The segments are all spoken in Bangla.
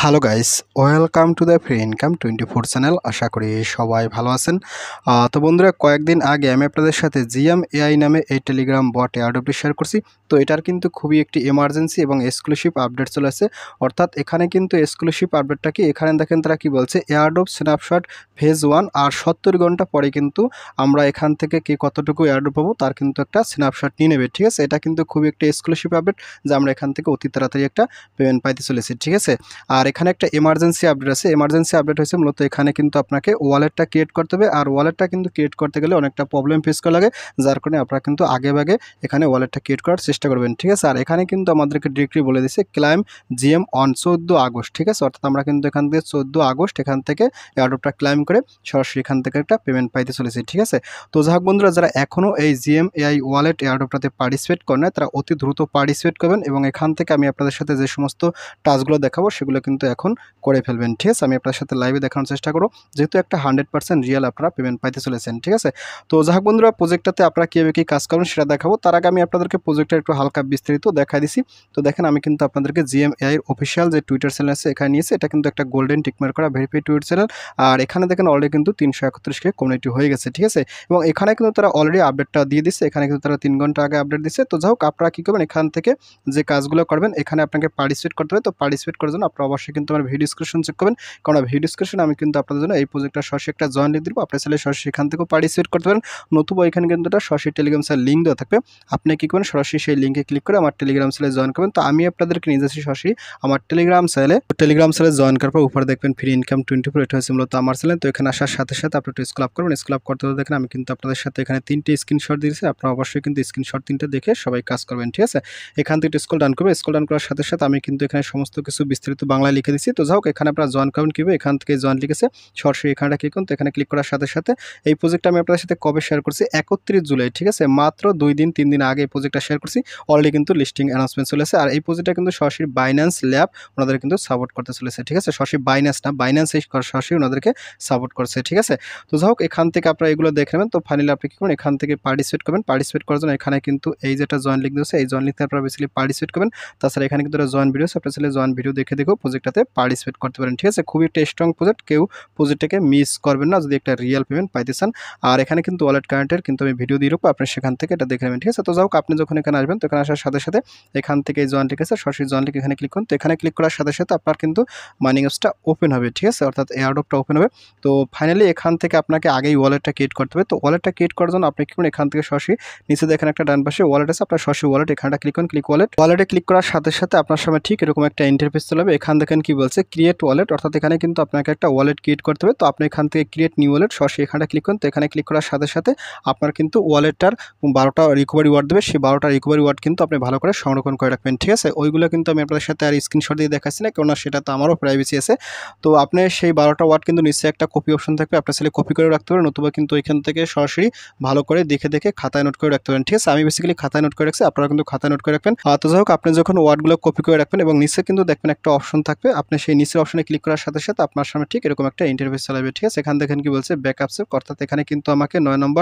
Hello guys, welcome to the free income 24 channel. আশা করি সবাই ভালো আছেন। তো বন্ধুরা, কয়েকদিন আগে আমি আপনাদের সাথে জিএম এআই নামে এই টেলিগ্রাম বট এয়ারড্রপটি শেয়ার করছি। তো এটার কিন্তু খুবই একটি এমার্জেন্সি এবং এক্সক্লুসিভ আপডেট চলে আসে। অর্থাৎ এখানে কিন্তু এক্সক্লুসিভ আপডেটটা কি, এখানে দেখেন তারা কি বলছে, এয়ারড্রপ স্ন্যাপশট ফেজ 1 আর 70 ঘন্টা পরে কিন্তু আমরা এখান থেকে কি কতটুকু এয়ারড্রপ পাবো তার কিন্তু একটা স্ন্যাপশট নিয়ে নেবে। ঠিক আছে, এটা কিন্তু খুবই একটা এক্সক্লুসিভ আপডেট যে আমরা এখান থেকে অতি তাড়াতাড়ি একটা পেমেন্ট পাইতে চলেছি। ঠিক আছে, আর এখানে একটা এমার্জেন্সি আপডেট আছে। এমার্জেন্সি আপডেট হয়েছে মূলত এখানে কিন্তু আপনাকে ওয়ালেটটা ক্রিয়েট করতে হবে, আর ওয়ালেটটা কিন্তু ক্রিয়েট করতে গেলে অনেকটা প্রবলেম ফেস করা লাগে, যার কারণে আপনারা কিন্তু আগে এখানে ওয়ালেটটা ক্রিয়েট করার চেষ্টা করবেন। ঠিক আছে, আর এখানে কিন্তু আমাদেরকে ডিরেক্টলি বলে দিচ্ছে ক্লাইম জিএম অন 14 আগস্ট। ঠিক আছে, অর্থাৎ আমরা কিন্তু এখান থেকে 14 আগস্ট এখান থেকে এয়ারড্রপটা ক্লাইম করে সরাসরি এখান থেকে একটা পেমেন্ট পাইতে চলেছি। ঠিক আছে, তো যাই হোক বন্ধুরা, যারা এখনও এই জিএম এআই ওয়ালেট এয়ারড্রপটাতে পার্টিসিপেট করেন না, তারা অতি দ্রুত পার্টিসিপেট করবেন এবং এখান থেকে আমি আপনাদের সাথে যে সমস্ত টাস্কগুলো দেখাবো সেগুলো কিন্তু এখন করে ফেলবেন। ঠিক আছে, আমি আপনার সাথে লাইভে দেখানোর চেষ্টা করব, যেহেতু একটা 100% রিয়েল আপনারা পেমেন্ট পাইতে চলেছেন। ঠিক আছে, তো যাই হোক বন্ধুরা, প্রজেক্টটাতে আপনারা কীভাবে কী কাজ করবেন সেটা দেখাবো। তার আগে আমি আপনাদেরকে প্রজেক্টটা একটু হালকা বিস্তারিত দেখা দিছি। তো দেখেন, আমি কিন্তু আপনাদেরকে জিএমএআই এর অফিসিয়াল যে টুইটার চ্যানেল আছে এখানে নিয়েছে। এটা কিন্তু একটা গোল্ডেন টিকমার্ক করা ভেরিফাইড টুইটার চ্যানেল, আর এখানে দেখেন অলরেডি কিন্তু 331কে কমিউনিটি হয়ে গেছে। ঠিক আছে, এবং এখানে কিন্তু তারা অলরেডি আপডেটটা দিয়ে দিচ্ছে। এখানে কিন্তু তারা 3 ঘন্টা আগে আপডেট দিচ্ছে। তো যাই হোক, আপনারা কী করবেন, এখান থেকে যে কাজগুলো করবেন এখানে আপনাকে পার্টিসিপেট করতে হবে। তো পার্টিসিপেট করার জন্য আপনারা অবশ্যই কিন্তু আমার ভিডিও ডিসক্রিপশন চেক করবেন, কারণ ভিডিও ডিসক্রিপশনে আমি কিন্তু আপনাদের জন্য এই প্রজেক্টটা সরাসরি একটা জয়েন লিঙ্ক দিব। আপনি চাইলে সরাসরি এখান থেকেও পার্টিসিপেট করতে পারেন, নতুবা এখানে কিন্তু একটা সরাসরি টেলিগ্রাম চ্যানেল লিঙ্ক দেওয়া থাকবে। আপনি কী করবেন, সরাসরি সেই লিঙ্কে ক্লিক করে আমার টেলিগ্রাম চ্যানেলে জয়েন করবেন। তো আমি আপনাদেরকে নিয়ে যাচ্ছি সরাসরি আমার টেলিগ্রাম চ্যানেলে জয়েন করার পর উপরে দেখবেন ফ্রি ইনকাম 24। এটা হচ্ছে মূলত আমার চ্যানেল। তো এখানে আসার সাথে সাথে আপনি একটু স্ক্রল আপ করবেন। স্ক্রল আপ করতে দেখেন আমি কিন্তু আপনাদের সাথে এখানে 3টে স্ক্রিনশট দিয়েছি। আপনারা অবশ্যই কিন্তু স্ক্রিনশট 3টে দেখে সবাই কাজ করবেন। ঠিক আছে, এখান থেকে স্ক্রল ডাউন করবেন। স্ক্রল ডাউন করার সাথে সাথে আমি কিন্তু এখানে সমস্ত কিছু বিস্তারিত বাংলায় লিখে দিচ্ছি। তো যাই হোক, এখানে আপনারা জয়েন করবেন কীভাবে, এখান থেকে জয়েন লিখেছে সরাসরি এখানটা ক্লিক করুন। তো এখানে ক্লিক করার সাথে সাথে এই প্রজেক্টটা আমি আপনাদের সাথে কবে শেয়ার করছি, 31 জুলাই। ঠিক আছে, মাত্র 2 দিন 3 দিন আগে এই প্রজেক্টটা শেয়ার করছি। অলরেডি কিন্তু লিস্টিং অ্যানাউন্সমেন্ট চলেছে, আর এই প্রজেক্টটা কিন্তু সরাসরি বাইন্যান্স ল্যাব ওনাদের কিন্তু সাপোর্ট করতে চলেছে। ঠিক আছে, সরাসরি বাইন্যান্স না, বাইন্যান্স সরাসরি ওনাদেরকে সাপোর্ট করছে। ঠিক আছে, তো যাই হোক, এখান থেকে আপনারা এগুলো দেখে নেবেন। তো ফাইনালি আপনি কী করবেন, এখান থেকে পার্টিসিপেট করবেন। পার্টিসিপেট করার জন্য এখানে কিন্তু এই যেটা জয়েন লিঙ্ক দিয়েছে, এই জয়েন লিঙ্কে আপনারা বেসিক্যালি পার্টিসিপেট করবেন। তাছাড়া এখানে কিন্তু জয়েন ভিডিও আছে, আপনার ছেলে জয়েন ভিডিও দেখে প্রজেক্টটাতে পার্টিসিপেট করতে পারেন। ঠিক আছে, খুবই একটা স্ট্রং প্রজেক্ট, কেউ প্রজেক্টটাকে মিস করবেন না যদি একটা রিয়েল পেমেন্ট পাইতে চান। আর এখানে কিন্তু ওয়ালেট কারেন্টের কিন্তু আমি ভিডিও দিয়ে রাখবো, আপনি সেখান থেকে এটা দেখে নেবেন। ঠিক আছে, তো যাই হোক, আপনি যখন এখানে আসবেন তো এখানে আসার সাথে সাথে এখান থেকে এই জয়েন লিঙ্ক আছে, সরাসরি জয়েন লিঙ্ক এখানে ক্লিক করুন। তো এখানে ক্লিক করার সাথে সাথে আপনার কিন্তু মাইনিং অ্যাপসটা ওপেন হবে। ঠিক আছে, অর্থাৎ এয়ারড্রপটা ওপেন হবে। তো ফাইনালি এখান থেকে আপনাকে আগেই ওয়ালেটটা ক্রিয়েট করতে হবে। তো ওয়ালেটটা ক্রিয়েট করার জন্য আপনি কি করুন, এখান থেকে সরাসরি নিচে দেখেন একটা ডান পাশে ওয়ালেট আছে, আপনার সরাসরি ওয়ালেট এখানটা ক্লিক করুন। ক্লিক ওয়ালেটে ক্লিক করার সাথে সাথে আপনার সামনে ঠিক এরকম একটা ইন্টারফেস চলে যাবে। এখান দেখেন কি বলছে, ক্রিয়েট ওয়ালেট, অর্থাৎ এখানে কিন্তু আপনাকে একটা ওয়ালেট ক্রিয়েট করতে হবে। তো আপনি এখান থেকে ক্রিয়েট নিউ ওয়ালেট সরাসরি এখানটা ক্লিক করুন। তো এখানে ক্লিক করার সাথে সাথে আপনার কিন্তু ওয়ালেটটার 12টা রিকভারি ওয়ার্ড দেবে। সেই 12টা রিকভারি ওয়ার্ড কিন্তু আপনি ভালো করে সংরক্ষণ করে রাখবেন। ঠিক আছে, ওইগুলো কিন্তু আমি আপনাদের সাথে আর স্ক্রিনশট দিয়ে দেখাচ্ছি না, কেননা সেটা তো আমারও প্রাইভেসি আছে। তো আপনি সেই 12টা ওয়ার্ড কিন্তু নিশ্চয়ই একটা কপি অপশন থাকবে, আপনার ছেলে কপি করে রাখতে পারেন, নতুবা কিন্তু এখান থেকে সরাসরি ভালো করে দেখে দেখে খাতায় নোট করে রাখতে পারেন। ঠিক আছে, আমি বেসিক্যালি খাতায় নোট করে রাখছি, আপনারা কিন্তু খাতায় নোট করে রাখবেন। তো যাই হোক, আপনি যখন ওয়ার্ডগুলো কপি করে রাখবেন এবং নিচে কিন্তু দেখবেন একটা অপশন থাকবে, আপনি সেই নিচের অপশনে ক্লিক করার সাথে সাথে আপনার সামনে ঠিক এরকম একটা ইন্টারফেস চালাবে। ঠিক আছে, এখান দেখেন কি বলছে, ব্যাকআপ সেভ, অর্থাৎ এখানে কিন্তু আমাকে 9 নম্বর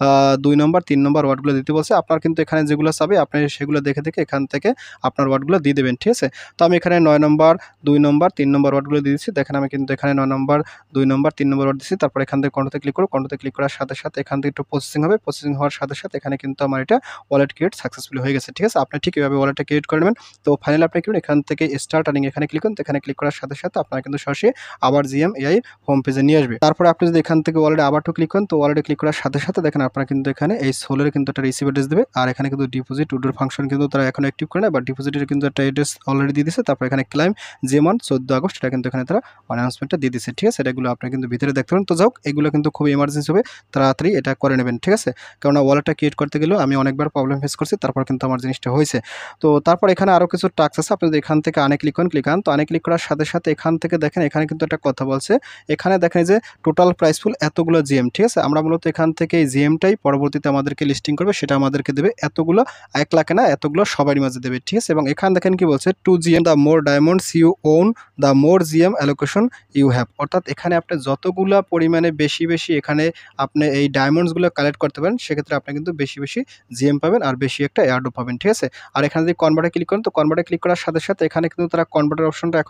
2 নম্বর 3 নম্বর ওয়ার্ডগুলো দিতে বলছে। আপনার কিন্তু এখানে যেগুলো চাবে আপনি সেগুলো দেখে দেখে এখান থেকে আপনার ওয়ার্ডগুলো দিয়ে দেবেন। ঠিক আছে, তো আমি এখানে 9 নম্বর 2 নম্বর 3 নম্বর ওয়ার্ডগুলো দিয়ে দিচ্ছি। দেখেন আমি কিন্তু এখানে 9 নম্বর 2 নম্বর 3 নম্বর ওয়ার্ড দিচ্ছি। তারপর এখান থেকে কন্টিনিউতে ক্লিক করব। কন্টিনিউতে ক্লিক করার সাথে সাথে এখান থেকে একটু প্রসেসিং হবে। প্রসেসিং হওয়ার সাথে সাথে এখানে কিন্তু আমার এটা ওয়ালেট ক্রিয়েট সাকসেসফুলি হয়ে গেছে। ঠিক আছে, আপনি ঠিক এভাবে ওয়ালেটটা ক্রিয়েট করে নেবেন। তো ফাইনালি আপনি কি করুন, এখান থেকে স্টার্ট আর্নিং এখানে ক্লিক করুন। এখানে ক্লিক করার সাথে সাথে আপনারা কিন্তু সরাসরি আবার জিএমএআই হোম পেজে নিয়ে আসবে। তারপরে আপনি যদি এখান থেকে ওয়ালেটে আবার ক্লিক করেন, তো ওয়ালেটে ক্লিক করার সাথে সাথে দেখেন আপনারা কিন্তু এখানে এই সোলের কিন্তু একটা রিসিভ অ্যাড্রেস দেবে, আর এখানে কিন্তু ডিপোজিট উইথড্র ফাংশন কিন্তু তারা এখন অ্যাক্টিভ করে না, বা ডিপোজিটের কিন্তু একটা অ্যাড্রেস অলরেডি দিয়ে দিয়েছে। তারপর এখানে ক্লাইম জিএম 14 আগস্ট, এটা কিন্তু এখানে তারা অ্যানাউন্সমেন্টটা দিয়ে দিচ্ছে। ঠিক আছে, এগুলো আপনি কিন্তু ভিতরে দেখতে পারেন। তো যাই হোক, এগুলো কিন্তু খুব ইমার্জেন্সি হবে, তাড়াতাড়ি এটা করে নেবেন। ঠিক আছে, কারণ ওয়ালেটটা ক্রিয়েট করতে গেলেও আমি অনেকবার প্রবলেম ফেস করছি, তারপর কিন্তু আমার জিনিসটা হয়েছে। তো তারপর এখানে আরও কিছু টাস্ক আছে, আপনি যদি এখান থেকে আনে ক্লিক করেন, তো আনে ক্লিক করার সাথে সাথে এখান থেকে দেখেন এখানে কিন্তু একটা কথা বলছে, এখানে দেখেন যে টোটাল প্রাইস ফুল এতগুলো জিএম। ঠিক আছে, আমরা মূলত এখান থেকে এই জিএমটাই পরবর্তীতে আমাদেরকে লিস্টিং করবে, সেটা আমাদেরকে দেবে এতগুলো, 1 লাখে না, এতগুলো সবারই মাঝে দেবে। ঠিক আছে, এবং এখানে দেখেন কি বলছে, 2 GM the more diamonds you own the more GM allocation you have, অর্থাৎ এখানে আপনি যতগুলো পরিমাণে বেশি এখানে আপনি এই ডায়মন্ডসগুলো কালেক্ট করতে পারেন, সেক্ষেত্রে আপনি কিন্তু বেশি জিএম পাবেন আর বেশি একটা এয়ারড্রপ পাবেন। ঠিক আছে, আর এখানে যদি কনভার্টে ক্লিক করেন, তো কনভার্টে ক্লিক করার সাথে সাথে এখানে কিন্তু তারা কনভার্টার অপশনটা এখন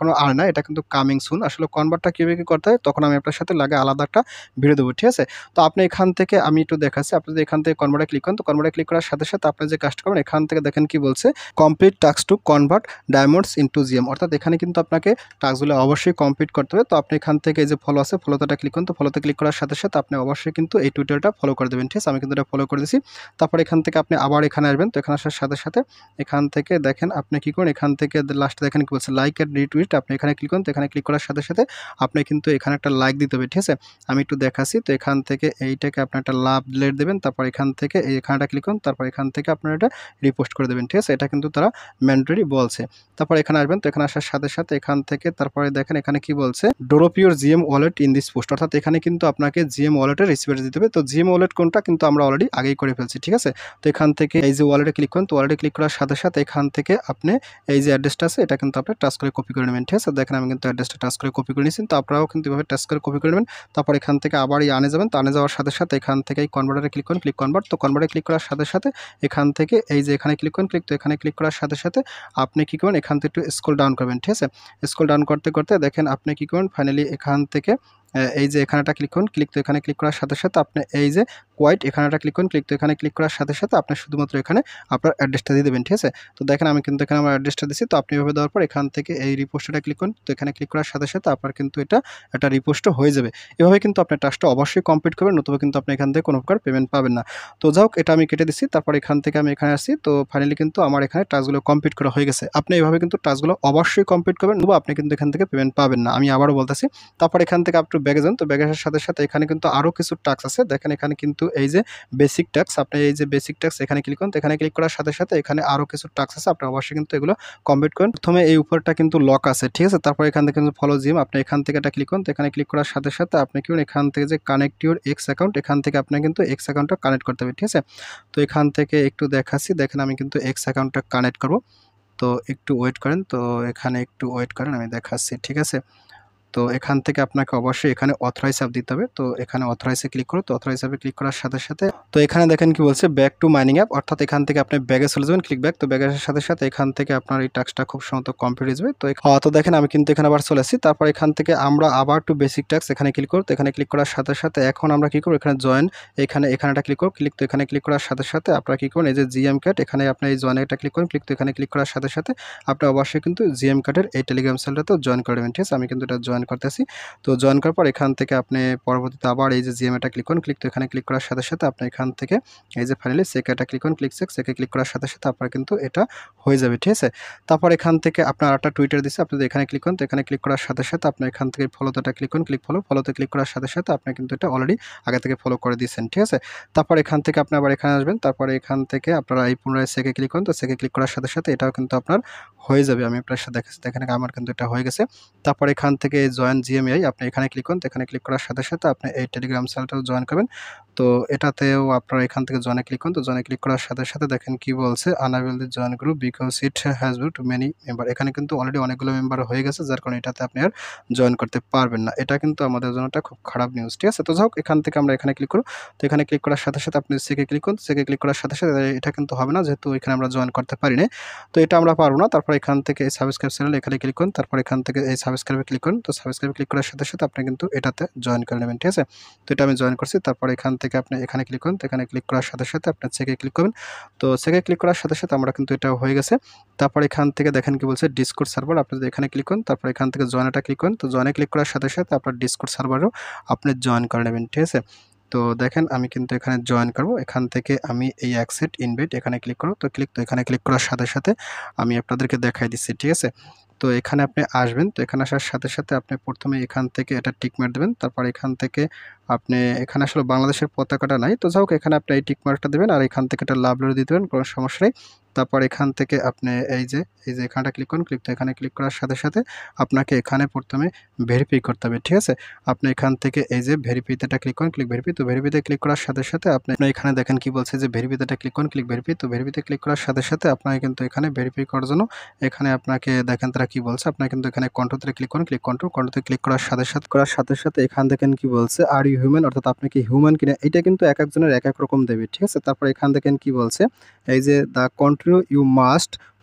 এখনো আর না, এটা কিন্তু কামিং সুন। আসলে কনভার্টটা কীভাবে কী করতে হয় তখন আমি আপনার সাথে লাগে আলাদা একটা ভিডিও দেবো, ঠিক আছে? তো আপনি এখান থেকে আমি একটু দেখাচ্ছি। আপনি যদি এখান থেকে কনভার্টে ক্লিক করেন, তো কনভার্টে ক্লিক করার সাথে সাথে আপনি যে কাজটা করবেন এখান থেকে দেখেন কি বলছে, complete task to convert diamonds into GM. অর্থাৎ এখানে কিন্তু আপনাকে টাস্কগুলো অবশ্যই কমপ্লিট করতে হবে। তো আপনি এখান থেকে এই যে ফলো আছে, ফলোতে ক্লিক করুন। তো ফলোতে ক্লিক করার সাথে সাথে আপনি অবশ্যই কিন্তু এই টিউটোরিয়ালটা ফলো করে দেবেন, ঠিক আছে? আমি কিন্তু এটা ফলো করে দিয়েছি। তারপর এখান থেকে আপনি আবার এখানে আসবেন। তো এখানে আসার সাথে সাথে এখান থেকে দেখেন আপনি কি করেন, এখান থেকে লাস্টে দেখেন কি বলছে, লাইক এন্ড রিটুইট। আপনি এখানে ক্লিক করুন। তো এখানে ক্লিক করার সাথে সাথে আপনি কিন্তু এখানে একটা লাইক দিতে হবে, ঠিক আছে? আমি একটু দেখাচ্ছি। তো এখান থেকে এইটাকে আপনি একটা লাভ লেট দেবেন। তারপর এখান থেকে এখানটা ক্লিক করুন। তারপর এখান থেকে আপনারা এটা রিপোস্ট করে দেবেন, ঠিক আছে? এটা কিন্তু তারা ম্যান্ডেটরি বলছে। তারপর এখানে আসবেন। তো এখানে আসার সাথে সাথে এখান থেকে তারপরে দেখেন এখানে কি বলছে, drop your GM wallet in this post. অর্থাৎ এখানে কিন্তু আপনাকে জিএম ওয়ালেটের রিসিভার দিতে হবে। তো জিএম ওয়ালেট কোনটা কিন্তু আমরা অলরেডি আগেই করে ফেলছি, ঠিক আছে? তো এখান থেকে এই যে ওয়ালেটে ক্লিক করুন। তো ওয়ালেটে ক্লিক করার সাথে সাথে এখান থেকে আপনি এই যে অ্যাড্রেসটা আছে এটা কিন্তু আপনি টাচ করে কপি করে নেবেন, ঠিক আছে? দেখেন আমি কিন্তু অ্যাড্রেসটা টাচ করে কপি করে নিয়েছি। তো আপনারাও কিন্তু এভাবে টাচ করে কপি করে নেবেন। তারপর এখান থেকে আবার এই আনে যাবেন। তো আনে যাওয়ার সাথে সাথে এখান থেকে এই কনভার্টারে ক্লিক করুন, ক্লিক কনভার্ট। তো কনভার্টে ক্লিক করার সাথে সাথে এখান থেকে এই যে এখানে ক্লিক করুন, তো এখানে ক্লিক করার সাথে সাথে আপনি কি করবেন, এখান থেকে একটু স্ক্রল ডাউন করবেন, ঠিক আছে? স্ক্রল ডাউন করতে করতে দেখেন আপনি কি করুন, ফাইনালি এখান থেকে এই যে এখানেটা ক্লিক করুন, তো এখানে ক্লিক করার সাথে সাথে আপনি এই যে কোয়াইট এখানেটা ক্লিক করুন, তো এখানে ক্লিক করার সাথে সাথে আপনি শুধুমাত্র এখানে আপনার অ্যাড্রেসটা দিয়ে দেবেন, ঠিক আছে? তো দেখেন আমি কিন্তু এখানে আমার অ্যাড্রেসটা দিচ্ছি। তো আপনি এভাবে দেওয়ার পর এখান থেকে এই রিপোস্টটা ক্লিক করুন। তো এখানে ক্লিক করার সাথে সাথে আপনার কিন্তু এটা একটা রিপোস্টও হয়ে যাবে। এভাবে কিন্তু আপনার টাস্কটা অবশ্যই কমপ্লিট করবেন, নতুবা কিন্তু আপনি এখান থেকে কোনো প্রকার পেমেন্ট পাবেন না। তো যাই হোক, এটা আমি কেটে দিচ্ছি। তারপর এখান থেকে আমি এখানে আসছি। তো ফাইনালি কিন্তু আমার এখানে টাস্কগুলো কমপ্লিট করা হয়ে গেছে। আপনি এভাবে কিন্তু টাস্কগুলো অবশ্যই কমপ্লিট করবেন, নতুবা আপনি কিন্তু এখান থেকে পেমেন্ট পাবেন না। আমি আবারও বলতেছি। তারপর এখান থেকে আপনি ব্যাগে যান। তো ব্যাগে আসার সাথে সাথে এখানে কিন্তু আরও কিছু টাস্ক আছে। দেখেন এখানে কিন্তু এই যে বেসিক টাস্ক, আপনি এই যে বেসিক টাস্ক এখানে ক্লিক করুন। তো এখানে ক্লিক করার সাথে সাথে এখানে আরও কিছু টাস্ক আছে। আপনি অবশ্যই কিন্তু এগুলো কমপ্লিট করেন। প্রথমে এই উপরটা কিন্তু লক আছে, ঠিক আছে? তারপর এখান থেকে কিন্তু ফলো জিম, আপনি এখান থেকে এটা ক্লিক করুন। তো এখানে ক্লিক করার সাথে সাথে আপনি কি করুন, এখান থেকে যে কানেক্ট ইউর এক্স অ্যাকাউন্ট, এখান থেকে আপনি কিন্তু এক্স অ্যাকাউন্টটা কানেক্ট করতে হবে, ঠিক আছে? তো এখান থেকে একটু দেখাচ্ছি। দেখেন আমি কিন্তু এক্স অ্যাকাউন্টটা কানেক্ট করব। তো একটু ওয়েট করেন। তো এখানে একটু ওয়েট করেন, আমি দেখাচ্ছি, ঠিক আছে? তো এখান থেকে আপনাকে অবশ্যই এখানে অথরাইজ অ্যাপ দিতে হবে। তো এখানে অথরাইজে ক্লিক করুন। তো অথরাইজ অ্যাপে ক্লিক করার সাথে সাথে তো এখানে দেখেন কি বলছে, ব্যাক টু মাইনিং অ্যাপ। অর্থাৎ এখান থেকে আপনি ব্যাগে চলে যাবেন, ক্লিক ব্যাক। তো ব্যাগে আসার সাথে সাথে এখান থেকে আপনার এই টাস্কটা খুব সম্ভবত কমপ্লিট হয়ে যাবে। তো দেখেন আমি কিন্তু এখানে আবার চলে আসছি। তারপর এখান থেকে আমরা আবার টু বেসিক টাস্ক এখানে ক্লিক করব। তো এখানে ক্লিক করার সাথে সাথে এখন আমরা কি করব, এখানে জয়েন এখানেটা ক্লিক করব। তো এখানে ক্লিক করার সাথে সাথে আপনারা কি করুন, এই যে জিএম ক্যাট এখানে আপনি এই জয়েন এটা ক্লিক করুন। তো এখানে ক্লিক করার সাথে সাথে আপনি অবশ্যই কিন্তু জিএম ক্যাটের এই টেলিগ্রাম চ্যানেলটাতেও জয়েন করে নেবেন, ঠিক আছে? আমি কিন্তু এটা জয়েন করতেছি। তো জয়েন করার পর এখান থেকে আপনি পরবর্তীতে আবার এই যে জিএম এটা ক্লিক করুন। তো এখানে ক্লিক করার সাথে সাথে আপনি এখান থেকে এই যে ফাইনালি চেক এটা ক্লিক করুন, চেকে ক্লিক করার সাথে সাথে আপনার কিন্তু এটা হয়ে যাবে, ঠিক আছে? তারপর এখান থেকে আপনার একটা টুইটার দিচ্ছে, আপনি এখানে ক্লিক করুন। তো এখানে ক্লিক করার সাথে সাথে আপনি এখান থেকে ফলোতে ক্লিক করুন, ফলোতে ক্লিক করার সাথে সাথে আপনি কিন্তু এটা অলরেডি আগে থেকে ফলো করে দিয়েছেন, ঠিক আছে? তারপর এখান থেকে আপনি আবার এখানে আসবেন। তারপরে এখান থেকে আপনারা এই পুনরায় চেকে ক্লিক করুন। তো চেকে ক্লিক করার সাথে সাথে এটাও কিন্তু আপনার হয়ে যাবে। আমি আপনার সাথে দেখাচ্ছি, দেখেন আমার কিন্তু এটা হয়ে গেছে। তারপর এখান থেকে জয়েন জিএমআই আপনি এখানে ক্লিক করুন। তো এখানে ক্লিক করার সাথে সাথে আপনি এই টেলিগ্রাম চ্যানেলটাও জয়েন করবেন। তো এটাতেও আপনারা এখান থেকে জয়েনে ক্লিক করুন। তো জয়েনে ক্লিক করার সাথে সাথে দেখেন কি বলছে, unable the join group because it has too many member. এখানে কিন্তু অলরেডি অনেকগুলো মেম্বার হয়ে গেছে, যার কারণে এটাতে আপনি আর জয়েন করতে পারবেন না। এটা কিন্তু আমাদের জন্য একটা খুব খারাপ নিউজ, ঠিক আছে? তো যাই হোক, এখান থেকে আমরা এখানে ক্লিক করব। তো এখানে ক্লিক করার সাথে সাথে আপনি চেকে ক্লিক করুন। চেকে ক্লিক করার সাথে সাথে এটা কিন্তু হবে না, যেহেতু এখানে আমরা জয়েন করতে পারি না। তো এটা আমরা পারবো না। তারপর এখান থেকে এই সাবস্ক্রাইব চ্যানেল এখানে ক্লিক করুন। তারপর এখান থেকে এই সাবস্ক্রাইবে ক্লিক করুন। তো সাবস্ক্রাইবে ক্লিক করার সাথে সাথে আপনি কিন্তু এটাতে জয়েন করে নেবেন, ঠিক আছে? তো এটা আমি জয়েন করছি। তারপর এখান থেকে আপনি এখানে ক্লিক করুন। তো এখানে ক্লিক করার সাথে সাথে আপনার চেকে ক্লিক করবেন। তো চেকে ক্লিক করার সাথে সাথে আমরা কিন্তু এটা হয়ে গেছে। তারপর এখান থেকে দেখেন কি বলছে, ডিসকর্ড সার্ভার। আপনি যদি এখানে ক্লিক করুন, তারপর এখান থেকে জয়েন এটা ক্লিক করুন। তো জয়েনে ক্লিক করার সাথে সাথে আপনার ডিসকর্ড সার্ভারও আপনি জয়েন করে নেবেন, ঠিক আছে? তো দেখেন আমি কিন্তু এখানে জয়েন করব। এখান থেকে আমি এই অ্যাকসেপ্ট ইনভাইট এখানে ক্লিক করব। তো এখানে ক্লিক করার সাথে সাথে আমি আপনাদেরকে দেখাই দিচ্ছি, ঠিক আছে? তো এখানে আপনি আসবেন। তো এখানে আসার সাথে সাথে আপনি প্রথমে এখান থেকে এটা টিক মার্ক দেবেন। তারপর এখান থেকে আপনি এখানে আসলে বাংলাদেশের পতাকাটা নাই। তো যাই হোক, এখানে আপনি এই টিক মার্কটা দেবেন আর এখান থেকে একটা লাভ লেটার দিতে পারেন, কোনো সমস্যা নেই। তারপর এখান থেকে আপনি এই যে এখানটা ক্লিক করুন। তো এখানে ক্লিক করার সাথে সাথে আপনাকে এখানে প্রথমে ভেরিফাই করতে হবে, ঠিক আছে? আপনি এখান থেকে এই যে ভেরিফাইতে ক্লিক করুন, ভেরিফাই। তো ভেরিফাইতে ক্লিক করার সাথে সাথে আপনি এখানে দেখেন কি বলছে, যে ভেরিফাইতে ক্লিক করুন, ভেরিফাই। তো ভেরিফাইতে ক্লিক করার সাথে সাথে আপনাকে কিন্তু এখানে ভেরিফাই করার জন্য এখানে আপনাকে দেখেন তারা কি বলছে, আপনাকে কিন্তু এখানে কন্ট্রোতে ক্লিক করুন, কন্ট্রোতে ক্লিক করার সাথে সাথে এখান দেখেন কি বলছে, আর ইউ হিউম্যান, অর্থাৎ আপনি কি হিউম্যান কিনা, এটা কিন্তু এক একজনের এক এক রকম দেবে, ঠিক আছে? তারপর এখান দেখেন কি বলছে, এই যে the country you must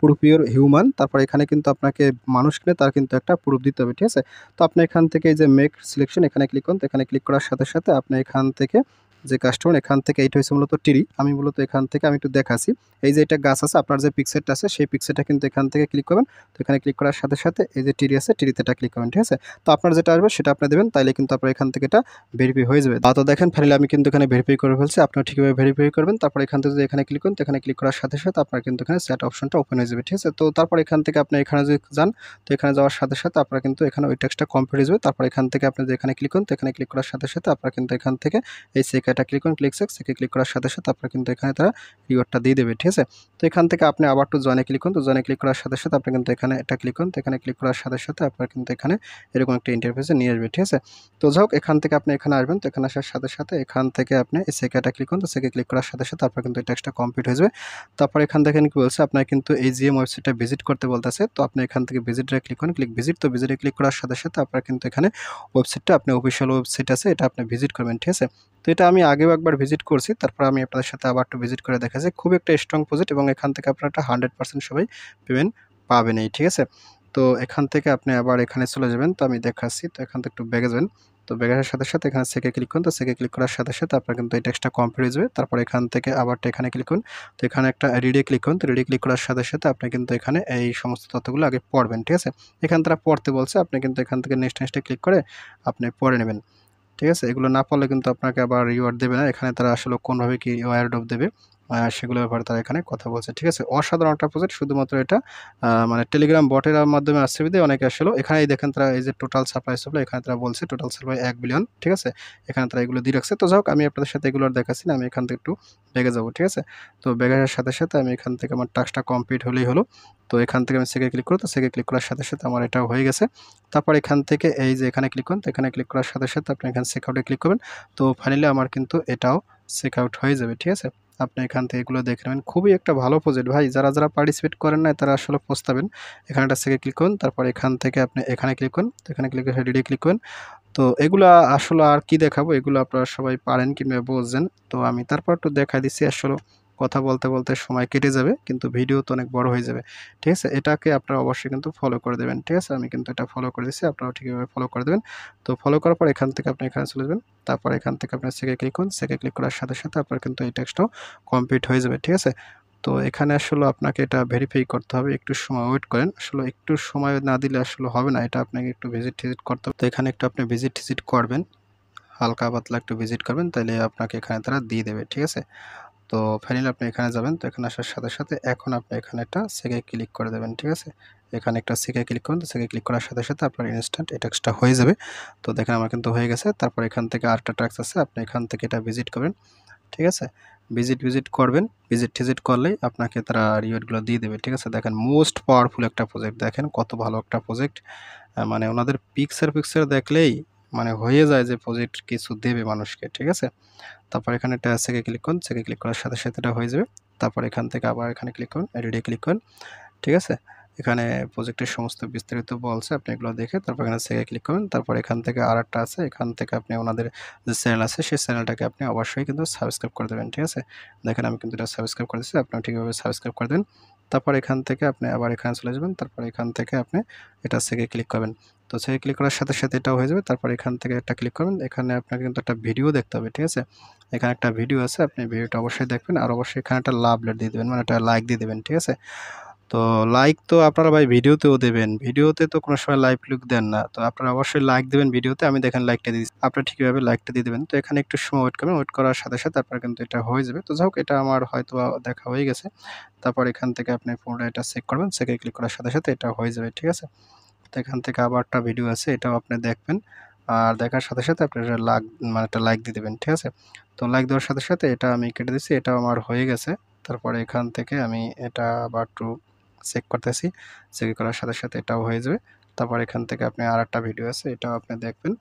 proof your human, তারপর এখানে কিন্তু আপনাকে মানুষ কিনে তার কিন্তু একটা প্রুফ দিতে হবে, ঠিক আছে? তো আপনি এখান থেকে এই যে মেক সিলেকশন এখানে ক্লিক করুন। তো এখানে ক্লিক করার সাথে সাথে আপনি এখান থেকে যে কাস্টমার এখান থেকে এইটা হচ্ছে মূলত ট্রি। আমি মূলত এখান থেকে আমি একটু দেখাচ্ছি। এই যে এটা গাছ আছে, আপনার যে পিকচারটা আছে সেই পিকচারটা কিন্তু এখান থেকে ক্লিক করবেন। তো এখানে ক্লিক করার সাথে সাথে এই যে ট্রি আছে ট্রিতে এটা ক্লিক করবেন, ঠিক আছে? তো আপনার যেটা আসবে সেটা আপনি দেবেন, তাইলে কিন্তু আপনার এখান থেকে এটা ভেরিফাই হয়ে যাবে। তো দেখেন ফাইনালি আমি কিন্তু এখানে ভেরিফাই করে ফেলছি। আপনারা ঠিকভাবে ভেরিফাই করবেন। তারপর এখান থেকে যদি এখানে ক্লিক করেন, তো এখানে ক্লিক করার সাথে সাথে আপনার কিন্তু এখানে চ্যাট অপশনটা ওপেন হয়ে যাবে, ঠিক আছে? তো তারপর এখান থেকে আপনি এখানে যদি যান, তো এখানে যাওয়ার সাথে সাথে আপনারা কিন্তু এখানে ওই টেক্সটটা কমপ্লিট হয়ে যাবে। তারপর এখান থেকে আপনি যে এখানে ক্লিক করুন, তো এখানে ক্লিক করার সাথে সাথে আপনারা কিন্তু এখান থেকে এই সেকাটা ক্লিক করুন, সেকে ক্লিক করার সাথে সাথে আপনারা কিন্তু এখানে তারা রিওয়ার্ডটা দিয়ে দেবে, ঠিক আছে? তো এখান থেকে আপনি আবার একটু জয়েনে ক্লিক করুন। তো জয়েনে ক্লিক করার সাথে সাথে আপনি কিন্তু এখানে এটা ক্লিক করুন। তো এখানে ক্লিক করার সাথে সাথে আপনারা কিন্তু এখানে এরকম একটা ইন্টারফেসে নিয়ে আসবে, ঠিক আছে? তো যাই হোক এখান থেকে আপনি এখানে আসবেন। তো এখানে আসার সাথে সাথে এখান থেকে আপনি এই সেকাটা ক্লিক করুন। তো সেকে ক্লিক করার সাথে সাথে আপনার কিন্তু এই টেক্সটটা কমপ্লিট হয়ে যাবে। তারপর এখান থেকে কি বলছে, আপনার কিন্তু এই জিএম ওয়েবসাইটটা ভিজিট করতে বলতেছে। তো আপনি এখান থেকে ভিজিটে ক্লিক করুন, ভিজিট। তো ভিজিটে ক্লিক করার সাথে সাথে আপনার কিন্তু এখানে ওয়েবসাইটটা আপনি অফিসিয়াল ওয়েবসাইট আছে, এটা আপনি ভিজিট করবেন, ঠিক আছে? তো এটা আমি আগেও একবার ভিজিট করছি, তারপর আমি আপনাদের সাথে আবার একটু ভিজিট করে দেখাচ্ছি। খুব একটা স্ট্রং প্রজেক্ট এবং এখান থেকে আপনারা একটা 100% সবাই পেমেন্ট পাবেনই, ঠিক আছে? তো এখান থেকে আপনি আবার এখানে চলে যাবেন। তো আমি দেখাচ্ছি। তো এখান থেকে একটু ব্যাগে যাবেন। তো ব্যাগে আসার সাথে সাথে এখানে সেকে ক্লিক করুন। তো সেকে ক্লিক করার সাথে সাথে আপনার কিন্তু এই টেক্সটটা কমপ্লিট হয়ে যাবে। তারপর এখান থেকে আবার এখানে ক্লিক করুন। তো এখানে একটা রিডে ক্লিক করুন। তো রিডে ক্লিক করার সাথে সাথে আপনি কিন্তু এখানে এই সমস্ত তথ্যগুলো আগে পড়বেন, ঠিক আছে? এখান তারা পড়তে বলছে, আপনি কিন্তু এখান থেকে নেক্সটে ক্লিক করে আপনি পড়ে নেবেন, ঠিক আছে? এগুলো না পড়লে কিন্তু আপনাকে আবার রিওয়ার্ড দেবে না। এখানে তারা আসলে কোনভাবে কি এয়ারড্রপ দেবে সেগুলোর ব্যাপারে তারা এখানে কথা বলছে, ঠিক আছে? অসাধারণ একটা প্রজেক্ট, শুধুমাত্র এটা মানে টেলিগ্রাম বটের মাধ্যমে আসছে বিধায় অনেকে আসলে এখানে দেখেন তারা এই যে টোটাল সাপ্লাই এখানে তারা বলছে টোটাল সাপ্লাই 1 বিলিয়ন, ঠিক আছে? এখানে তারা এগুলো দিয়ে রাখছে। তো যাই হোক আমি আপনাদের সাথে এগুলো আর দেখাচ্ছি না, আমি এখান থেকে একটু ব্যাগে যাবো, ঠিক আছে? তো ব্যাগে আসার সাথে সাথে আমি এখান থেকে আমার টাস্কটা কমপ্লিট হলেই হলো। তো এখান থেকে আমি সেকে ক্লিক করব। তো সেকে ক্লিক করার সাথে সাথে আমার এটাও হয়ে গেছে। তারপর এখান থেকে এই যে এখানে ক্লিক করুন। তো এখানে ক্লিক করার সাথে সাথে আপনি এখানে চেকআউটে ক্লিক করবেন। তো ফাইনালি আমার কিন্তু এটাও চেকআউট হয়ে যাবে, ঠিক আছে? আপনি এখান থেকে এগুলো দেখে নেবেন। খুবই একটা ভালো প্রজেক্ট ভাই। যারা পার্টিসিপেট করেন নাই তারা আসলে পস্তাবেন। এখানে একটা সেকে ক্লিক করুন। তারপর এখান থেকে আপনি এখানে ক্লিক করুন। তো এখানে ক্লিক করে রেডি ক্লিক করুন। তো এগুলা আসলে আর কি দেখাবো, এগুলো আপনারা সবাই পারেন কিংবা বোঝেন। তো আমি তারপর একটু দেখাই দিচ্ছি। আসলে কথা বলতে বলতে সময় কেটে যাবে, কিন্তু ভিডিও তো অনেক বড় হয়ে যাবে, ঠিক আছে? এটাকে আপনারা অবশ্যই কিন্তু ফলো করে দেবেন, ঠিক আছে? আমি কিন্তু এটা ফলো করে দিচ্ছি, আপনারাও ঠিকভাবে ফলো করে দেবেন। তো ফলো করার পর এখান থেকে আপনি এখানে চলে যাবেন। তারপর এখান থেকে আপনার সেকে ক্লিক করুন। সেকে ক্লিক করার সাথে সাথে আপনার কিন্তু এই টেক্সটটাও কমপ্লিট হয়ে যাবে, ঠিক আছে? তো এখানে আসলে আপনাকে এটা ভেরিফাই করতে হবে। একটু সময় ওয়েট করেন। আসলে একটু সময় না দিলে আসলে হবে না। এটা আপনাকে একটু ভিজিট করতে হবে। তো এখানে একটু আপনি ভিজিট করবেন। হালকা পাতলা একটু ভিজিট করবেন, তাইলে আপনাকে এখানে তারা দিয়ে দেবে, ঠিক আছে? তো ফাইনালি আপনি এখানে যাবেন। তো এখানে আসার সাথে সাথে এখন আপনি এখানে একটা সেকে ক্লিক করে দেবেন, ঠিক আছে? এখানে একটা সেকে ক্লিক করুন। তো সেকে ক্লিক করার সাথে সাথে আপনার ইনস্ট্যান্ট এই টাস্কটা হয়ে যাবে। তো দেখেন আমার কিন্তু হয়ে গেছে। তারপর এখান থেকে আরেকটা টাস্ক আছে। আপনি এখান থেকে এটা ভিজিট করবেন, ঠিক আছে? ভিজিট করবেন। ভিজিট করলেই আপনাকে তারা রিওয়ার্ডগুলো দিয়ে দেবে, ঠিক আছে? দেখেন মোস্ট পাওয়ারফুল একটা প্রজেক্ট। দেখেন কত ভালো একটা প্রজেক্ট। মানে ওনাদের পিকচার দেখলেই মানে হয়ে যায় যে প্রজেক্ট কিছু দেবে মানুষকে, ঠিক আছে? তারপর এখানে একটা সেকে ক্লিক করুন। সেকে ক্লিক করার সাথে সাথে এটা হয়ে যাবে। তারপর এখান থেকে আবার এখানে ক্লিক করুন, রেডি ক্লিক করুন, ঠিক আছে? এখানে প্রজেক্টের সমস্ত বিস্তারিত বলছে, আপনি এগুলো দেখে তারপর এখানে সেকে ক্লিক করুন। তারপর এখান থেকে আরেকটা আছে, এখান থেকে আপনি ওনাদের যে চ্যানেল আছে সেই চ্যানেলটাকে আপনি অবশ্যই কিন্তু সাবস্ক্রাইব করে দেবেন, ঠিক আছে? দেখেন আমি কিন্তু এটা সাবস্ক্রাইব করে দিচ্ছি, আপনারা ঠিকভাবে সাবস্ক্রাইব করে দেবেন। তারপর এখান থেকে আপনি আবার এখানে চলে যাবেন। তারপর এখান থেকে আপনি এটা সেকে ক্লিক করবেন। তো সেকে ক্লিক করার সাথে সাথে এটাও হয়ে যাবে। তারপর এখান থেকে একটা ক্লিক করবেন। এখানে আপনাকে কিন্তু একটা ভিডিও দেখতে হবে, ঠিক আছে? এখানে একটা ভিডিও আছে, আপনি ভিডিওটা অবশ্যই দেখবেন। আর অবশ্যই এখানে একটা লাভ লেট দিয়ে দেবেন, মানে একটা লাইক দিয়ে দেবেন, ঠিক আছে? তো লাইক তো আপনারা ভাই ভিডিওতেও দেবেন। ভিডিওতে তো কোনো সময় লাইভ লুক দেন না। তো আপনারা অবশ্যই লাইক দিবেন ভিডিওতে। আমি দেখেন লাইকটা দিয়ে দিচ্ছি। আপনারা ঠিক এভাবে লাইকটা দিয়ে দিবেন। তো এখানে একটু সময় ওয়েট করবেন। ওয়েট করার সাথে সাথে আপনার কিন্তু এটা হয়ে যাবে। তো যাই হোক এটা আমার হয়তোবা দেখা হয়ে গেছে। তারপর এখান থেকে আপনি পুনরায় এটা চেক করবেন। চেকে ক্লিক করার সাথে সাথে এটা হয়ে যাবে, ঠিক আছে? তো এখান থেকে আবার একটা ভিডিও আছে, এটাও আপনি দেখবেন। আর দেখার সাথে সাথে আপনি এটা মানে একটা লাইক দিয়ে দিবেন, ঠিক আছে? তো লাইক দেওয়ার সাথে সাথে এটা আমি কেটে দিচ্ছি। এটাও আমার হয়ে গেছে। তারপরে এখান থেকে আমি এটা আবার একটু চেক করতেছি। চেক করার সাথে সাথে এটাও হয়ে যাবে। তারপর এখান থেকে আপনি আরেকটা ভিডিও আছে, এটাও আপনি দেখবেন।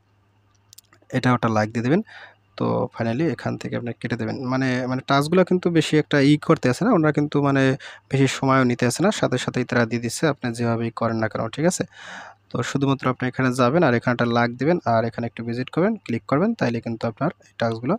এটাও একটা লাইক দিয়ে দিবেন। তো ফাইনালি এখান থেকে আপনি কেটে দেবেন। মানে টাস্কগুলো কিন্তু বেশি একটা করতে আছে না। ওনারা কিন্তু মানে বেশি সময়ও নিতে আছে না। সাথে সাথেই তারা দিয়ে দিচ্ছে। আপনি যেভাবেই করেন না কেন, ঠিক আছে? তো শুধুমাত্র আপনি এখানে যাবেন আর এখানে একটা লাইক দিবেন আর এখানে একটু ভিজিট করবেন, ক্লিক করবেন, তাইলে কিন্তু আপনার এই টাস্কগুলো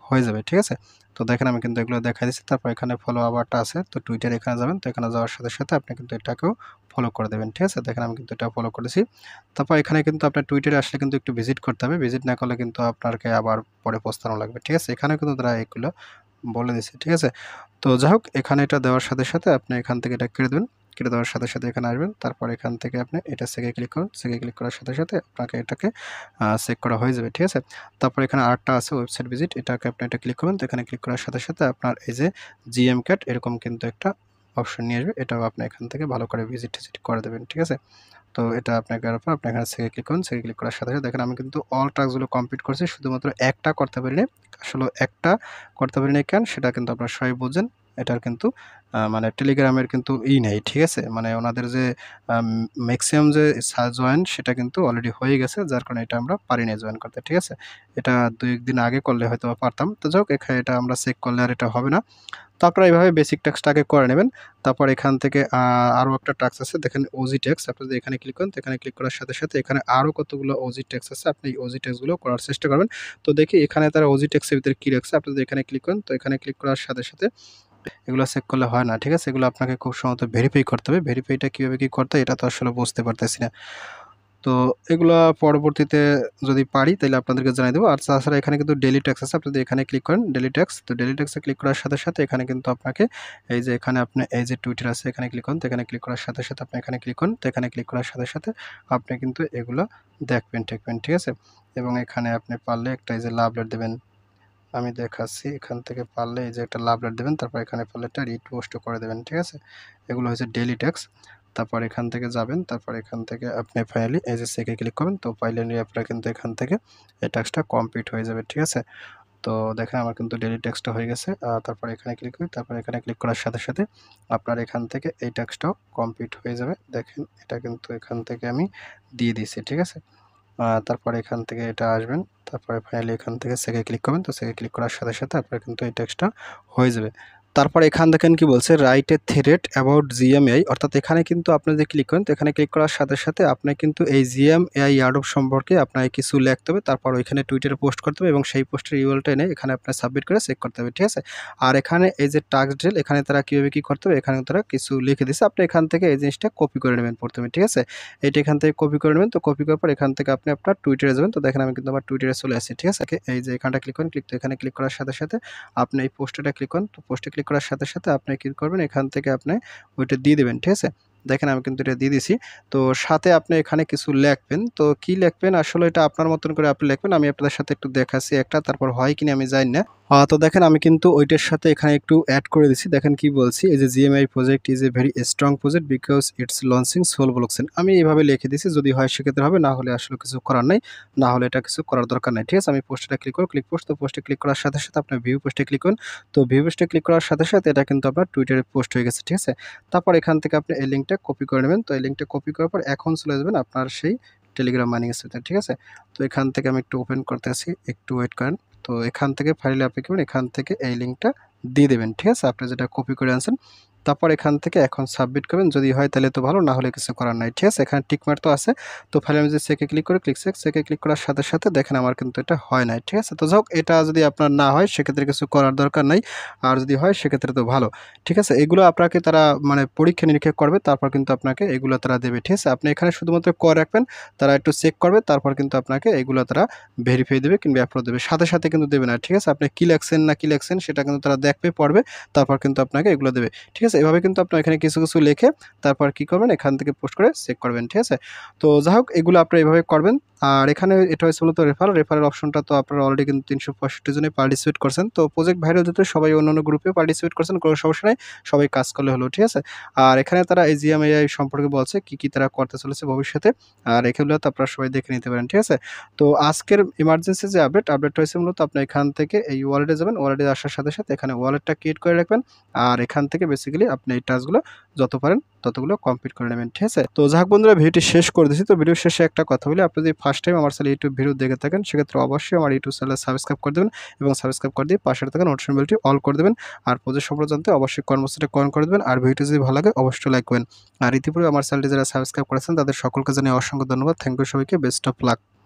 হয়ে যাবে, ঠিক আছে? তো দেখেন আমি কিন্তু এগুলো দেখাই দিচ্ছি। তারপর এখানে ফলো আবারটা আছে। তো টুইটার এখানে যাবেন। তো এখানে যাওয়ার সাথে, সাথে আপনি কিন্তু এটাকেও ফলো করে দেবেন, ঠিক আছে? দেখেন আমি কিন্তু এটা ফলো করেছি। তারপর এখানে কিন্তু আপনার টুইটারে আসলে কিন্তু একটু ভিজিট করতে হবে। ভিজিট না করলে কিন্তু আপনাকে আবার পরে পস্তানো লাগবে, ঠিক আছে? এখানেও কিন্তু তারা এগুলো বলে দিছে, ঠিক আছে? তো যাই হোক এখানে এটা দেওয়ার সাথে, সাথে আপনি এখান থেকে এটা কেটে দেবেন। কেটে দেওয়ার সাথে, সাথে এখানে আসবেন। তারপর এখান থেকে আপনি এটা সেকে ক্লিক করুন। সেকে ক্লিক করার সাথে, সাথে আপনাকে এটাকে চেক করা হয়ে যাবে, ঠিক আছে? তারপর এখানে আরেকটা আছে ওয়েবসাইট ভিজিট। এটাকে আপনি এটা ক্লিক করবেন। তো এখানে ক্লিক করার সাথে, সাথে আপনার এই যে জিএম ক্যাট এরকম কিন্তু একটা অপশন নিয়ে আসবে। এটাও আপনি এখান থেকে ভালো করে ভিজিট করে দেবেন, ঠিক আছে? তো এটা আপনার করার পর আপনি এখানে সেকে ক্লিক করুন। সেকে ক্লিক করার সাথে, সাথে দেখেন আমি কিন্তু অল টাস্কগুলো কমপ্লিট করেছি। শুধুমাত্র একটা করতে পারিনি। আসলে একটা করতে পারিনি কেন সেটা কিন্তু আপনারা সবাই বুঝেন। এটার কিন্তু মানে টেলিগ্রামের কিন্তু নেই, ঠিক আছে? মানে ওনাদের যে আম ম্যাক্সিমাম যে জয়েন সেটা কিন্তু অলরেডি হয়ে গেছে। যার কারণে এটা আমরা পারি নাই জয়েন করতে, ঠিক আছে? এটা ২-১ দিন আগে করলে হয়তোবা পারতাম। তো যাই হোক এটা আমরা চেক করলে আর এটা হবে না। তো আপনারা এইভাবে বেসিক টাস্কটা আগে করে নেবেন। তারপর এখান থেকে আরও একটা টাস্ক আছে দেখেন ওজি ট্যাক্স। আপনি যদি এখানে ক্লিক করেন তো এখানে ক্লিক করার সাথে, সাথে এখানে আরও কতগুলো ওজি ট্যাক্স আছে। আপনি এই ওজি ট্যাক্সগুলো করার চেষ্টা করবেন। তো দেখি এখানে তারা ওজি ট্যাক্সের ভিতরে কি রাখছে। আপনি যদি এখানে ক্লিক করেন তো এখানে ক্লিক করার সাথে, সাথে এগুলো চেক করলে হয় না, ঠিক আছে? এগুলো আপনাকে খুব সম্ভবত ভেরিফাই করতে হবে। ভেরিফাইটা কিভাবে কি করতে হয় এটা তো আসলে বুঝতে পারতেছি না। তো এগুলা পরবর্তীতে যদি পারি তাইলে আপনাদেরকে জানিয়ে দেব। আর তাছাড়া এখানে কিন্তু ডেইলি ট্যাক্স আছে। আপনি যদি এখানে ক্লিক করেন ডেইলি ট্যাক্স, তো ডেইলি ট্যাক্সে ক্লিক করার সাথে, সাথে এখানে কিন্তু আপনাকে এই যে এখানে আপনি এই যে টুইটার আছে এখানে ক্লিক করুন। তো এখানে ক্লিক করার সাথে, সাথে আপনি এখানে ক্লিক করুন। তো এখানে ক্লিক করার সাথে, সাথে আপনি কিন্তু এগুলা দেখবেন, ঠিক আছে? এবং এখানে আপনি পারলে একটা এই যে লাভ রেট দিবেন। আমি দেখাচ্ছি এখান থেকে পারলে এই যে একটা লাভ রেট দেবেন। তারপর এখানে পারলে একটা রিপোস্টও করে দেবেন, ঠিক আছে? এগুলো হচ্ছে ডেইলি ট্যাক্স। তারপর এখান থেকে যাবেন। তারপর এখান থেকে আপনি ফাইনালি এই যে চেকে ক্লিক করবেন। তো ফাইনালি আপনার কিন্তু এখান থেকে এই টাস্কটা কমপ্লিট হয়ে যাবে, ঠিক আছে? তো দেখেন আমার কিন্তু ডেইলি ট্যাক্সটা হয়ে গেছে। তারপর এখানে ক্লিক করি। তারপর এখানে ক্লিক করার সাথে, সাথে আপনার এখান থেকে এই টাস্কটাও কমপ্লিট হয়ে যাবে। দেখেন এটা কিন্তু এখান থেকে আমি দিয়ে দিয়েছি, ঠিক আছে? তারপরে এখান থেকে এটা আসবেন। তারপরে ফাইনালি এখান থেকে সেকে ক্লিক করবেন। তো সেকে ক্লিক করার সাথে, সাথে আপনার কিন্তু এই টেক্সটটা হয়ে যাবে। তারপর এখান দেখেন কি বলছে write a thread about GMAI, অর্থাৎ এখানে কিন্তু আপনি যদি ক্লিক করেন তো এখানে ক্লিক করার সাথে, সাথে আপনি কিন্তু এই জিএমএআই এয়ারড্রপ সম্পর্কে আপনাকে কিছু লিখতে হবে। তারপর ওইখানে টুইটারে পোস্ট করতে হবে এবং সেই পোস্টের ইউআরএলটা এনে এখানে আপনার সাবমিট করে চেক করতে হবে, ঠিক আছে? আর এখানে এই যে টাস্ক ডিটেইল এখানে তারা কিভাবে কি করতে হবে এখানে তারা কিছু লিখে দিয়েছে। আপনি এখান থেকে এই জিনিসটা কপি করে নেবেন প্রথমে, ঠিক আছে? এইটা এখান থেকে কপি করে নেবেন। তো কপি করার পর এখান থেকে আপনি আপনার টুইটারে যাবেন। তো দেখেন আমি কিন্তু আমার টুইটারে চলে আসছি, ঠিক আছে? এই যে এখানটা ক্লিক করেন, তো এখানে ক্লিক করার সাথে, সাথে আপনি এই পোস্টটা ক্লিক করুন। তো পোস্টে ক্লিক করার সাথে, সাথে আপনি কি করবেন এখান থেকে আপনি ওইটা দিয়ে দিবেন, ঠিক আছে? দেখেন আমি কিন্তু এটা দিয়ে দিছি। তো সাথে আপনি এখানে কিছু লিখবেন। তো কি লিখবেন আসলে এটা আপনার মতন করে আপনি লিখবেন। আমি আপনাদের সাথে একটু দেখাচ্ছি একটা, তারপর হয় কিনা আমি জানি না। তো দেখেন আমি কিন্তু ওইটার সাথে এখানে একটু এড করে দিছি। দেখেন কি বলছি, এই যে GMI project is a very strong project because it's launching Sol blockchain. আমি এভাবে লিখে দিছি, যদি হয় সেক্ষেত্রে হবে, না হলে আসলে কিছু করার নাই। না হলে এটা কিছু করার দরকার নাই, ঠিক আছে? আমি পোস্টটা ক্লিক করব, ক্লিক পোস্ট। তো পোস্টে ক্লিক করার সাথে, সাথে আপনার ভিউ পোস্টে ক্লিক করুন। তো ভিউ পোস্টে ক্লিক করার সাথে, সাথে এটা কিন্তু আপনার টুইটারে পোস্ট হয়ে গেছে, ঠিক আছে? তারপর এখান থেকে আপনি এই লিঙ্কটা কপি করে নেবেন। তো এই লিঙ্কটা কপি করার পর এখন চলে যাবেন আপনার সেই টেলিগ্রাম মাইনিং এর সাথে, ঠিক আছে? তো এখান থেকে আমি একটু ওপেন করতেছি, একটু ওয়েট করেন। তো এখান থেকে ফাইনালি আপনি কি করবেন এখান থেকে এই লিঙ্কটা দিয়ে দেবেন, ঠিক আছে? আপনি যেটা কপি করে আনছেন। তারপর এখান থেকে এখন সাবমিট করবেন, যদি হয় তাহলে তো ভালো, না হলে কিছু করার নাই, ঠিক আছে? এখানে টিক মার্ক তো আছে। তো ফাইনালি আমি যদি চেকে ক্লিক করি, চেকে ক্লিক করার সাথে, সাথে দেখেন আমার কিন্তু এটা হয় নাই, ঠিক আছে? তো যাই হোক এটা যদি আপনার না হয় সেক্ষেত্রে কিছু করার দরকার নাই। আর যদি হয় সেক্ষেত্রে তো ভালো, ঠিক আছে? এগুলো আপনাকে তারা মানে পরীক্ষা-নিরীক্ষা করবে, তারপর কিন্তু আপনাকে এগুলো তারা দেবে, ঠিক আছে? আপনি এখানে শুধুমাত্র রাখবেন, তারা একটু চেক করবে, তারপর কিন্তু আপনাকে এগুলো তারা ভেরিফাই দেবে কিংবা অ্যাপ্রুভ দেবে। সাথে, সাথে কিন্তু দেবে না, ঠিক আছে? আপনি কি লেখছেন না কি লেখছেন সেটা কিন্তু তারা দেখবে, পড়বে, তারপর কিন্তু আপনাকে এগুলো দেবে, ঠিক আছে? এভাবে কিন্তু আপনি এখানে কিছু, কিছু লিখে তারপর কি করবেন এখান থেকে পোস্ট করে চেক করবেন, ঠিক আছে? তো যাই হোক এগুলো আপনারা এভাবে করবেন। আর এখানে এটা হচ্ছে মূলত রেফারেল অপশনটা তো আপনারা অলরেডি কিন্তু ৩৬৫ জনে পার্টিসিপেট করছেন। তো প্রজেক্ট ভাইরাল যেহেতু সবাই অন্যান্য গ্রুপেও পার্টিসিপেট করছেন, কোনো সমস্যা নাই। সবাই কাজ করলে হলো, ঠিক আছে? আর এখানে তারা এই জিএমএআই সম্পর্কে বলছে কি, কি তারা করতে চলেছে ভবিষ্যতে। আর এগুলো তো আপনারা সবাই দেখে নিতে পারেন, ঠিক আছে? তো আজকের ইমার্জেন্সি যে আপডেটটা হয়েছে মূলত আপনি এখান থেকে এই ওয়ালেটে যাবেন। ওয়ালেটে আসার সাথে, সাথে এখানে ওয়ালেটটা ক্রিয়েট করে রাখবেন। আর এখান থেকে বেসিক্যালি আপনি এই টাস্কগুলো যত পারেন ততগুলো কমপ্লিট করে নেবেন, ঠিক আছে? তো যাই হোক বন্ধুরা ভিডিওটি শেষ করে দিচ্ছি। তো ভিডিওর শেষে একটা কথা বলি, আপনি যদি ফার্স্ট টাইম আমার চ্যানেলে ইউটিউব ভিডিও দেখে থাকেন সেক্ষেত্রে অবশ্যই আমার ইউটিউব চ্যানেল সাবস্ক্রাইব করে দেবেন এবং সাবস্ক্রাইব করে দিয়ে পাশে থাকা নোটিফিকেশন বেলটি অল করে দেবেন। আর প্রজেক্ট সম্পর্কে জানতে অবশ্যই কর্মসূচিটা কমেন্ট করে দেবেন। আর ভিডিওটি যদি ভালো লাগে অবশ্যই লাইক করবেন। আর ইতিপূর্বে আমার চ্যানেলটি যারা সাবস্ক্রাইব করেছেন তাদের সকলকে জানিয়ে অসংখ্য ধন্যবাদ। থ্যাংক ইউ সবাইকে, বেস্ট অফ লাক।